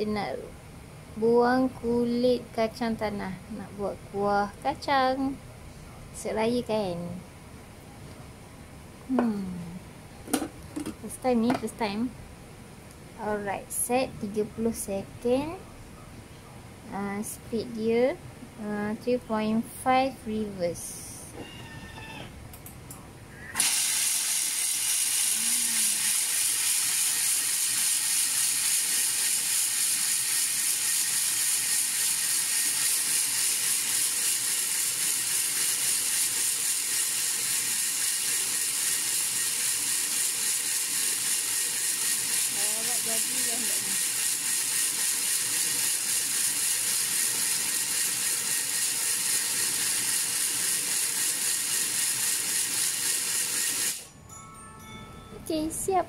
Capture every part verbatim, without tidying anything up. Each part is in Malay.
kita nak buang kulit kacang tanah. Nak buat kuah kacang raya kan. Hmm. First time ni, first time. Alright, set tiga puluh second. Uh, speed dia uh, three point five reverse. Jadi dah hendaknya. Okey, siap.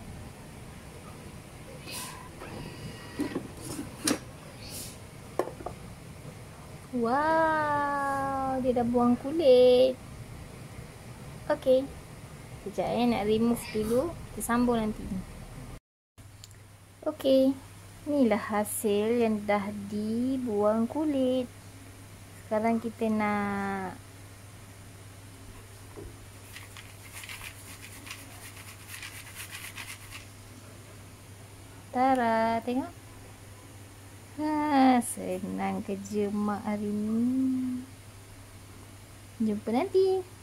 Wow, dia dah buang kulit. Okey. Sekejap eh, nak remove dulu. Kita sambung nanti. Okey, inilah hasil yang dah dibuang kulit. Sekarang kita nak cara, tengok. Ha, senang kerja mak hari ni. Jumpa nanti.